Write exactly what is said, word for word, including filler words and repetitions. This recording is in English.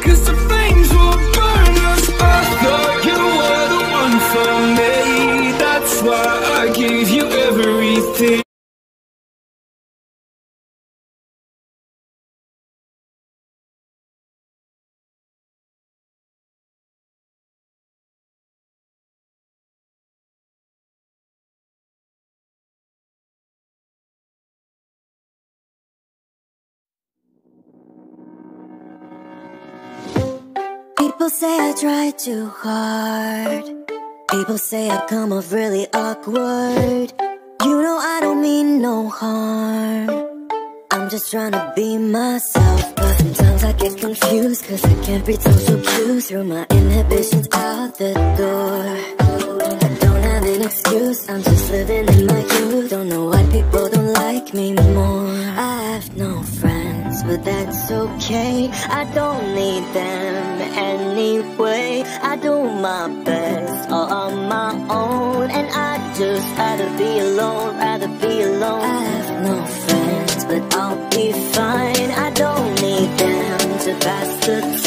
'cause the flames will burn us. I thought you were the one for me, that's why I gave you everything. People say I try too hard. People say I come off really awkward. You know I don't mean no harm. I'm just trying to be myself, but sometimes I get confused, 'cause I can't read social cues. Through my inhibitions out the door. I don't have an excuse, I'm just living in my youth. Don't know why people don't like me more. I have no friends, but that's okay. I don't need them anyway. I do my best all on my own, and I just rather be alone, rather be alone. I have no friends, but I'll be fine. I don't need them to pass the time.